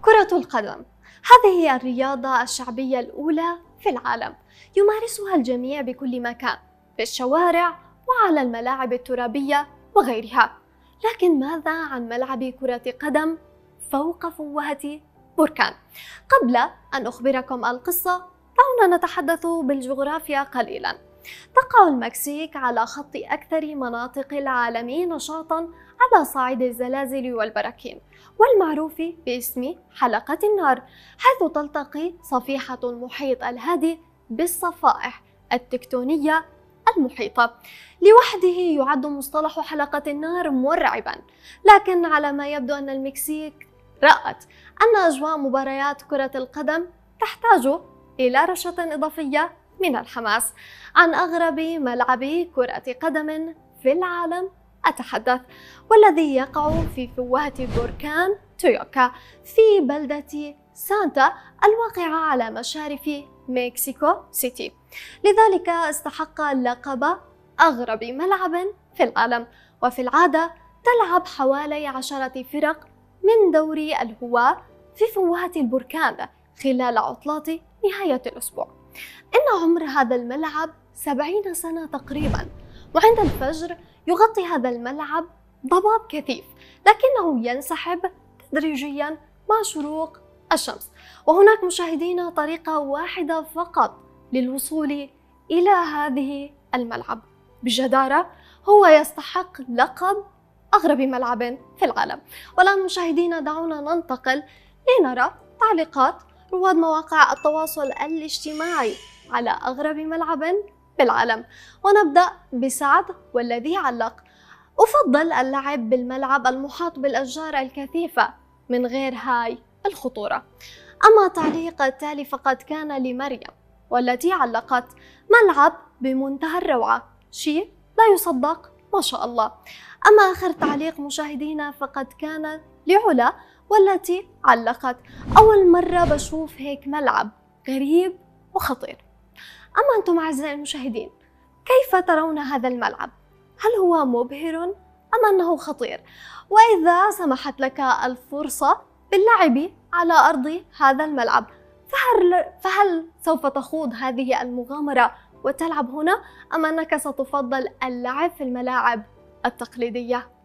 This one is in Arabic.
كرة القدم هذه هي الرياضة الشعبية الأولى في العالم، يمارسها الجميع بكل مكان، في الشوارع وعلى الملاعب الترابية وغيرها. لكن ماذا عن ملعب كرة قدم فوق فوهة بركان؟ قبل أن أخبركم القصة دعونا نتحدث بالجغرافيا قليلا. تقع المكسيك على خط أكثر مناطق العالم نشاطا على صعيد الزلازل والبراكين، والمعروف باسم حلقة النار، حيث تلتقي صفيحة المحيط الهادي بالصفائح التكتونية المحيطة. لوحده يعد مصطلح حلقة النار مرعبا، لكن على ما يبدو أن المكسيك رأت أن أجواء مباريات كرة القدم تحتاج إلى رشة إضافية من الحماس. عن أغرب ملعب كرة قدم في العالم أتحدث، والذي يقع في فوهة بركان تويوكا في بلدة سانتا الواقعة على مشارف مكسيكو سيتي. لذلك استحق لقب أغرب ملعب في العالم، وفي العادة تلعب حوالي 10 فرق من دوري الهواة في فوهة البركان خلال عطلات نهاية الأسبوع. إن عمر هذا الملعب 70 سنة تقريبا، وعند الفجر يغطي هذا الملعب ضباب كثيف، لكنه ينسحب تدريجيا مع شروق الشمس. وهناك مشاهدين طريقة واحدة فقط للوصول إلى هذه الملعب، بجدارة هو يستحق لقب أغرب ملعب في العالم. والآن مشاهدينا دعونا ننتقل لنرى تعليقات رواد مواقع التواصل الاجتماعي على أغرب ملعب بالعالم، ونبدأ بسعد والذي علق: أفضل اللعب بالملعب المحاط بالأشجار الكثيفة من غير هاي الخطورة. أما تعليق التالي فقد كان لمريم، والتي علقت: ملعب بمنتهى الروعة، شيء لا يصدق ما شاء الله. أما آخر تعليق مشاهدينا فقد كان لعلا، والتي علقت: أول مرة بشوف هيك ملعب غريب وخطير. أما أنتم أعزائي المشاهدين، كيف ترون هذا الملعب؟ هل هو مبهر أم أنه خطير؟ وإذا سمحت لك الفرصة باللعب على أرض هذا الملعب، فهل سوف تخوض هذه المغامرة وتلعب هنا، أم أنك ستفضل اللعب في الملاعب التقليدية؟